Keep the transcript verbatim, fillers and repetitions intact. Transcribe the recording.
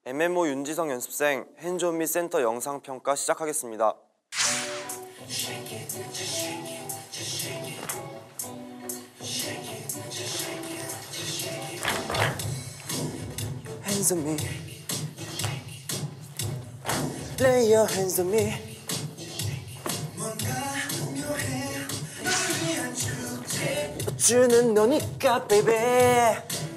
엠엠오 윤지성 연습생 핸즈온미 센터 영상평가 시작하겠습니다. Hands on me, lay your hands on me. 주는 너니까 baby.